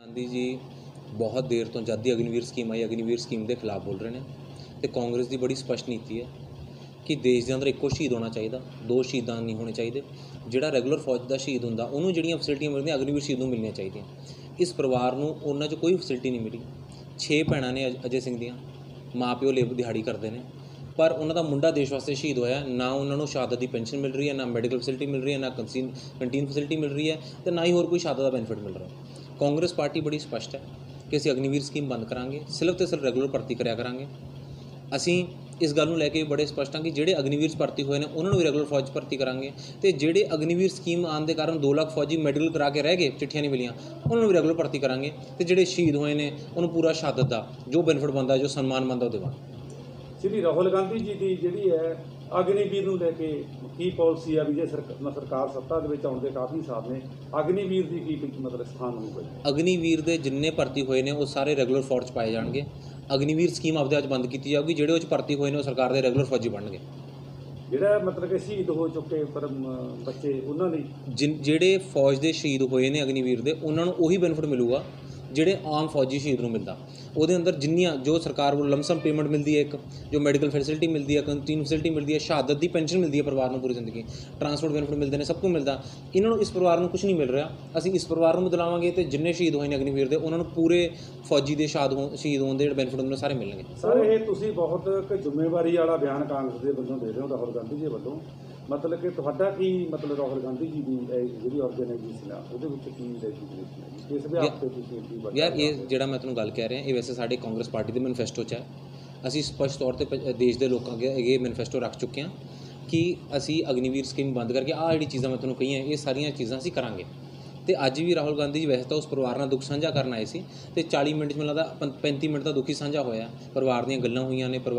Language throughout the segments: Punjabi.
गांधी जी बहुत देर तो जद दी अग्निवीर स्कीम आई अग्निवीर स्कीम के खिलाफ बोल रहे हैं तो कांग्रेस की बड़ी स्पष्ट नीति है कि देश के अंदर एको शहीद होना चाहिए, दो शहीदान नहीं होने चाहिए। जिहड़ा रेगुलर फौज का शहीद होंदा उन्होंने जिहड़ियां फैसिलिटियां मिलदियां अग्निवीर शहीद नूं मिलनियां चाहिए। इस परिवार नूं उन्हां 'च कोई फैसिलिटी नहीं मिली। 6 भैणां ने अजय सिंह दियां, माँ प्यो लेबर दिहाड़ी करते हैं, पर उन्होंने मुंडा देश वास्ते शहीद होया ना। उन्होंने शहादत की पेंशन मिल रही है, ना मैडिकल फैसिलिटी मिल रही है, ना कंटीन फैसिलिटी मिल रही है, तो ना ही होर कोई शहादत का बेनीफिट मिल रहा है। कांग्रेस पार्टी बड़ी स्पष्ट है कि असीं अग्निवीर स्कीम बंद करांगे, सिर्फ तो सिर्फ रेगुलर भर्ती कराया करांगे। असीं इस गल नूं लैके बड़े स्पष्ट हाँ कि जिहड़े अग्निवीर भर्ती होए ने उन्होंने भी रेगुलर फौज भर्ती करांगे, तो जिहड़े अग्निवीर स्कीम आने के कारण 2 लाख फौजी मैडिकल करा के रह गए, चिट्ठियां नहीं मिलियां, उन्होंने भी रेगुलर भर्ती करांगे। तो जिहड़े शहीद होए ने उन्होंने पूरा शहादत का जो बेनीफिट बनता, जो सन्मान बनता वो देवांगे। श्री राहुल गांधी जी की जी है अग्निवीर ਨੂੰ ਲੈ ਕੇ ਕੀ ਪਾਲਿਸੀ ਆ ਵੀ ਜੇ ਸਰਕਾਰ ਸੱਤਾ ਦੇ ਵਿੱਚ ਆਉਣ ਦੇ ਕਾਫੀ ਸਾਲ ਨੇ अग्निवीर ਦੀ ਕੀ ਮਤਲਬ ਸਥਾਨ ਹੋਊਗਾ? अग्निवीर ਦੇ ਜਿੰਨੇ ਭਰਤੀ ਹੋਏ ਨੇ ਉਹ ਸਾਰੇ ਰੈਗੂਲਰ ਫੌਜ 'ਚ ਪਾਏ ਜਾਣਗੇ। अग्निवीर स्कीम ਆਪਦੇ ਅੱਜ ਬੰਦ ਕੀਤੀ ਜਾਊਗੀ। ਜਿਹੜੇ ਉਹ 'ਚ ਭਰਤੀ ਹੋਏ ਨੇ ਉਹ ਸਰਕਾਰ ਦੇ ਰੈਗੂਲਰ ਫੌਜੀ ਬਣਨਗੇ। ਜਿਹੜਾ ਮਤਲਬ ਕਿ ਸ਼ਹੀਦ ਹੋ ਚੁੱਕੇ ਪਰ ਬੱਚੇ ਉਹਨਾਂ ਲਈ ਜਿਹੜੇ ਫੌਜ ਦੇ ਸ਼ਹੀਦ ਹੋਏ ਨੇ अग्निवीर ਦੇ ਉਹਨਾਂ ਨੂੰ ਉਹੀ ਬੈਨੀਫਿਟ ਮਿਲੂਗਾ ਜਿਹੜੇ ਆਮ ਫੌਜੀ ਸ਼ਹੀਦ ਨੂੰ ਮਿਲਦਾ। ਉਹਦੇ ਅੰਦਰ ਜਿੰਨੀਆਂ ਜੋ ਸਰਕਾਰ ਵੱਲੋਂ ਲਮਸਮ ਪੇਮੈਂਟ ਮਿਲਦੀ ਹੈ, ਇੱਕ ਜੋ ਮੈਡੀਕਲ ਫੈਸਿਲਿਟੀ ਮਿਲਦੀ ਹੈ, ਕੰਟੀਨ ਫੈਸਿਲਿਟੀ ਮਿਲਦੀ ਹੈ, ਸ਼ਹਾਦਤ ਦੀ ਪੈਨਸ਼ਨ ਮਿਲਦੀ ਹੈ ਪਰਿਵਾਰ ਨੂੰ ਪੂਰੀ ਜ਼ਿੰਦਗੀ, ਟਰਾਂਸਪੋਰਟ ਬੈਨੀਫਿਟ ਮਿਲਦੇ ਨੇ, ਸਭ ਕੁਝ ਮਿਲਦਾ। ਇਹਨਾਂ ਨੂੰ ਇਸ ਪਰਿਵਾਰ ਨੂੰ ਕੁਝ ਨਹੀਂ ਮਿਲ ਰਿਹਾ। ਅਸੀਂ ਇਸ ਪਰਿਵਾਰ ਨੂੰ ਬਦਲਾਵਾਂਗੇ ਤੇ ਜਿੰਨੇ ਸ਼ਹੀਦ ਹੋਏ ਨੇ ਅਗਨੀਵੀਰ ਦੇ ਉਹਨਾਂ ਨੂੰ ਪੂਰੇ ਫੌਜੀ ਦੇ ਸ਼ਹੀਦ ਹੋਣ ਦੇ ਜਿਹੜੇ ਬੈਨੀਫਿਟ ਉਹਨਾਂ ਸਾਰੇ ਮਿਲਣਗੇ। ਸਰ ਇਹ ਤੁਸੀਂ ਬਹੁਤ ਇੱਕ ਜ਼ਿੰਮੇਵਾਰੀ ਵਾਲਾ ਬਿਆਨ ਕਾਂਗਰਸ ਦੇ ਵੱਲੋਂ ਦੇ ਰਹੇ ਹੋ, ਰਾਹੁਲ ਗਾਂਧੀ ਜੀ ਵੱਲੋਂ, ਮਤਲਬ ਕਿ ਤੁਹਾਡਾ ਕੀ ਮਤਲਬ ਰਾਹੁਲ ਗਾਂਧੀ ਜੀ ਦੀ ਜਿਹੜੀ ਆਰਗੇਨਾਈਜੇਸ਼ਨ ਆ ਉਹਦੇ ਵਿੱਚ ਕੀ ਰੈਜਿਸਟ੍ਰੇਸ਼ਨ ਹੈ ਇਸ ਵਿਆਹ ਤੇ ਤੁਸੀਂ ਕੀ ਯਾਰ ਇਹ ਜਿਹੜਾ ਮੈਂ ਤੁਹਾਨੂੰ ਗੱਲ ਕਹਿ ਰਿਹਾ ਇਹ ਵੈਸੇ ਸਾਡੇ ਕਾਂਗਰਸ ਪਾਰਟੀ ਦੇ ਮੈਨੀਫੈਸਟੋ 'ਚ ਹੈ। ਅਸੀਂ ਸਪਸ਼ਟ ਤੌਰ ਤੇ ਦੇਸ਼ ਦੇ ਲੋਕਾਂ ਅੱਗੇ ਇਹ ਮੈਨੀਫੈਸਟੋ ਰੱਖ ਚੁੱਕੇ ਹਾਂ ਕਿ ਅਸੀਂ ਅਗਨੀਵੀਰ ਸਕੀਮ ਬੰਦ ਕਰਕੇ ਆਹ ਜਿਹੜੀ ਚੀਜ਼ਾਂ ਮੈਂ ਤੁਹਾਨੂੰ ਕਹੀਆਂ ਇਹ ਸਾਰੀਆਂ ਚੀਜ਼ਾਂ ਅਸੀਂ ਕਰਾਂਗੇ। ਤੇ ਅੱਜ ਵੀ ਰਾਹੁਲ ਗਾਂਧੀ ਜੀ ਵੈਸੇ ਤਾਂ ਉਸ ਪਰਿਵਾਰ ਨਾਲ ਦੁੱਖ ਸਾਂਝਾ ਕਰਨ ਆਏ ਸੀ ਤੇ 40 ਮਿੰਟ 'ਚ ਮੈਨੂੰ ਲੱਗਦਾ 35 ਮਿੰਟ ਦਾ ਦੁੱਖ ਹੀ ਸਾਂਝਾ ਹੋਇਆ। ਪਰਿਵਾਰ ਦੀਆਂ ਗੱਲਾਂ ਹੋਈਆਂ ਨੇ,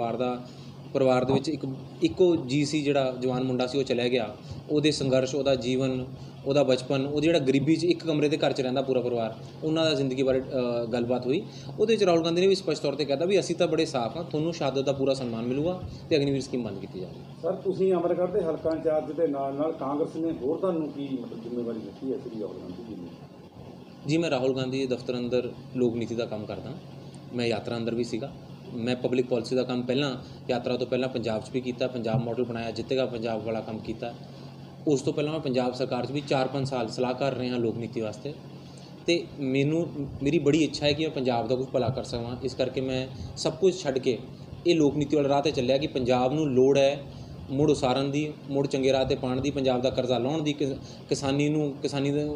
ਪਰਿਵਾਰ ਦੇ ਵਿੱਚ ਇੱਕੋ ਜੀ ਸੀ ਜਿਹੜਾ ਜਵਾਨ ਮੁੰਡਾ ਸੀ ਉਹ ਚਲਾ ਗਿਆ। ਉਹਦੇ ਸੰਘਰਸ਼, ਉਹਦਾ ਜੀਵਨ, ਉਹਦਾ ਬਚਪਨ, ਉਹ ਜਿਹੜਾ ਗਰੀਬੀ 'ਚ ਇੱਕ ਕਮਰੇ ਦੇ ਘਰ 'ਚ ਰਹਿੰਦਾ ਪੂਰਾ ਪਰਿਵਾਰ, ਉਹਨਾਂ ਦਾ ਜ਼ਿੰਦਗੀ ਬਾਰੇ ਗੱਲਬਾਤ ਹੋਈ। ਉਹਦੇ 'ਚ ਰਾਹੁਲ ਗਾਂਧੀ ਨੇ ਵੀ ਸਪਸ਼ਟ ਤੌਰ 'ਤੇ ਕਹਿਤਾ ਵੀ ਅਸੀਂ ਤਾਂ ਬੜੇ ਸਾਫ਼ ਹਾਂ, ਤੁਹਾਨੂੰ ਸ਼ਹਾਦਤ ਦਾ ਪੂਰਾ ਸਨਮਾਨ ਮਿਲੂਗਾ ਤੇ ਅਗਨੀਵੀਰ ਸਕੀਮ ਬੰਦ ਕੀਤੀ ਜਾਵੇਗੀ। ਸਰ ਤੁਸੀਂ ਅਮਰਗੜ੍ਹ ਦੇ ਹਲਕਾ ਇੰਚਾਰਜ ਦੇ ਨਾਲ ਕਾਂਗਰਸ ਨੇ ਹੋਰ ਤੁਹਾਨੂੰ ਕੀ ਮਤਲਬ ਜ਼ਿੰਮੇਵਾਰੀ ਦਿੱਤੀ ਹੈ ਸ੍ਰੀ ਰਾਹੁਲ ਗਾਂਧੀ ਜੀ ਨੇ? ਜੀ ਮੈਂ ਰਾਹੁਲ ਗਾਂਧੀ ਦੇ ਦਫ਼ਤਰ ਅੰਦਰ ਲੋਕ ਨੀਤੀ ਦਾ ਕੰਮ ਕਰਦਾ। ਮੈਂ ਯਾਤਰਾ ਅੰਦਰ ਵੀ ਸੀਗਾ। मैं पब्लिक पॉलिसी का काम पहला यात्रा तो पहला पंजाब भी किया, पंजाब मॉडल बनाया, जितेगा पंजाब वाला काम किया। उस तो पहला मैं पंजाब सरकार भी 4-5 साल सलाह कर रहे हैं लोक नीति वास्ते। तो मेरी बड़ी इच्छा है कि मैं पंजाब का कुछ भला कर सकां। इस करके मैं सब कुछ छड्ड के ये लोक नीति वाले राह ते चलिया कि पंजाब नूं लोड़ है मुड़ उसारन दी, मुड़ चंगे राह ते पाउण दी, पंजाब का करजा लाउण दी, किसानी दे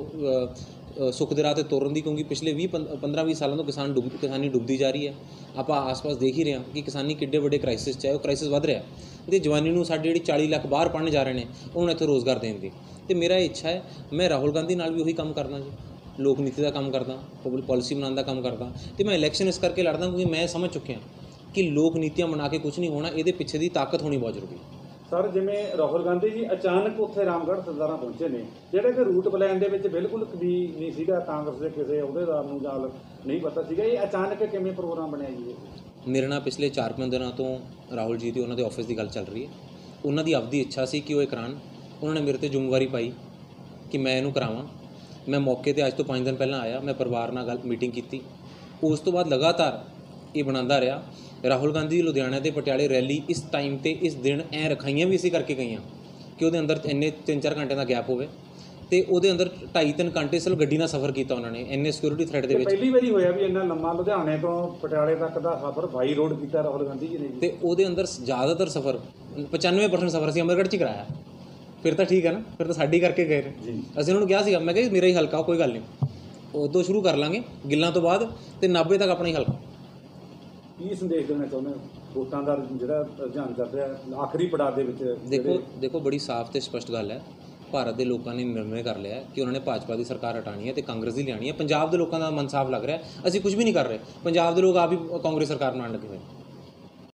सुख दे राह ते तोरन दी, क्योंकि पिछले 15-20 सालों तो किसानी डुबदी जा रही है। आप आस पास देख ही रहे हैं कि किसानी किड्डे वड्डे क्राइसिस चाहे वो क्राइसिस वध रहा है। तो जवानी नूं साडे जिहड़ी 40 लाख बाहर पढ़ने जा रहे हैं उन्होंने इत्थे रोज़गार देण दी। तो मेरा इच्छा है मैं राहुल गांधी नाल भी उही काम करदा जी, लोक नीति का काम करदा, पब्लिक पॉलिसी बनाने का काम करदा। तो मैं इलैक्शन इस करके लड़दा क्योंकि मैं समझ चुकिया कि लोक नीतियां बना के कुछ नहीं होना, ये पिछे की ताकत होनी बहुत जरूरी है। सर जिमें राहुल गांधी जी अचानक उत्थे रामगढ़ सरदारा पहुंचे ने, जिहड़े कि रूट प्लान दे विच बिल्कुल भी नहीं सीगा, कांग्रेस के किसी अहुदेदार नूं जाल नहीं पता सीगा, ये अचानक किवें प्रोग्राम बनिया जी? मेरे नाल पिछले 4-5 दिनों तो राहुल जी की उन्होंने ऑफिस की गल चल रही है। उन्होंने आपकी इच्छा सी कि वो करान, उन्होंने मेरे ते जिम्मेवारी पाई कि मैं इनू करावां। मैं मौके पर अज तो 5 दिन पहला आया, मैं परिवार नाल गल मीटिंग की। उस तो बाद लगातार ये बनाता रहा। राहुल गांधी लुधियाना ते पटियाले रैली इस टाइम ते इस दिन ऐ रखाइयां भी इसी करके गई कि वो अंदर इन्ने 3-4 घंटे का गैप होवे ते ਉਹਦੇ ਅੰਦਰ 2.5-3 ਘੰਟੇ ਸਿਰਫ ਗੱਡੀ ਨਾਲ ਸਫ਼ਰ ਕੀਤਾ ਉਹਨਾਂ ਨੇ ਇੰਨੇ ਸਿਕਿਉਰਿਟੀ ਥ੍ਰੈਟ ਦੇ ਵਿੱਚ। ਪਹਿਲੀ ਵਾਰੀ ਹੋਇਆ ਵੀ ਇੰਨਾ ਲੰਮਾ ਲੁਧਿਆਣੇ ਤੋਂ ਪਟਿਆਲੇ ਤੱਕ ਦਾ ਸਫ਼ਰ ਬਾਈ ਰੋਡ ਕੀਤਾ ਰਾਹੁਲ ਗਾਂਧੀ ਜੀ ਨੇ ਤੇ ਉਹਦੇ ਅੰਦਰ ਜ਼ਿਆਦਾਤਰ ਸਫ਼ਰ 95% ਸਫ਼ਰ ਅਸੀਂ ਅਮਰਗੜ੍ਹ 'ਚ ਕਰਾਇਆ। ਫਿਰ ਤਾਂ ਠੀਕ ਹੈ ਨਾ, ਫਿਰ ਤਾਂ ਸਾਡੀ ਕਰਕੇ ਗਏ ਨੇ। ਅਸੀਂ ਉਹਨਾਂ ਨੂੰ ਕਿਹਾ ਸੀਗਾ, ਮੈਂ ਕਿਹਾ ਮੇਰਾ ਹੀ ਹਲਕਾ ਕੋਈ ਗੱਲ ਨਹੀਂ, ਉਦੋਂ ਸ਼ੁਰੂ ਕਰ ਲਾਂਗੇ ਗਿੱਲਾਂ ਤੋਂ ਬਾਅਦ ਤੇ 90 ਤੱਕ ਆਪਣਾ ਹੀ ਹਲਕਾ। ਕੀ ਸੰਦੇਸ਼ ਦੇਣਾ ਚਾਹੁੰਦੇ ਹੋ ਵੋਟਾਂ ਦਾ ਜਿਹੜਾ ਰੁਝਾਨ ਚੱਲ ਰਿਹਾ ਆਖਰੀ ਪੜਾਅ ਦੇ ਵਿੱਚ? ਦੇਖੋ ਬੜੀ ਸਾਫ਼ ਤੇ ਸਪਸ਼ਟ ਗੱਲ ਹੈ। ਭਾਰਤ ਦੇ ਲੋਕਾਂ ਨੇ ਨਿਰਣੇ ਕਰ ਲਿਆ ਕਿ ਉਹਨਾਂ ਨੇ ਭਾਜਪਾ ਦੀ ਸਰਕਾਰ ਹਟਾਣੀ ਹੈ ਤੇ ਕਾਂਗਰਸ ਦੀ ਲਿਆਣੀ ਹੈ। ਪੰਜਾਬ ਦੇ ਲੋਕਾਂ ਦਾ ਮਨ ਸਾਫ਼ ਲੱਗ ਰਿਹਾ, ਅਸੀਂ ਕੁਝ ਵੀ ਨਹੀਂ ਕਰ ਰਹੇ। ਪੰਜਾਬ ਦੇ ਲੋਕ ਆਪ ਹੀ ਕਾਂਗਰਸ ਸਰਕਾਰ ਬਣਾਉਣ ਲੱਗੇ ਹੋਏ।